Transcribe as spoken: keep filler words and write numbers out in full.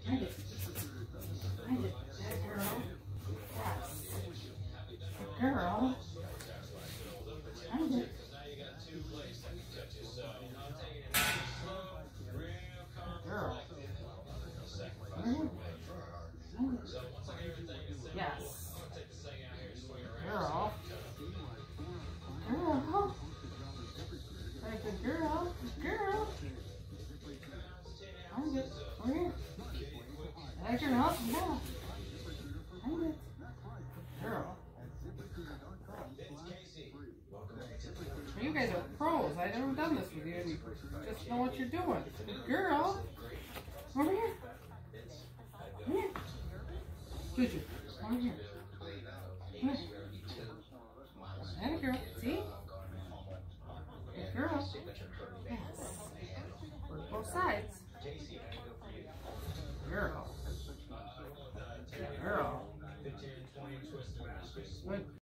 Find it. Find it. That girl. Yes. Good girl. Find it. Girl. Yes. Girl. Girl. Very good girl. Girl. I'm good. Over here. That girl. Yeah. I'm good. Girl. Well, you guys are pros. I've never done this with you. You just know what you're doing. Good girl. Over here. Come here. JuJu. Over here. Come here. That girl. See? Good girl. Yes. Work both sides. Girl. Girl. Good.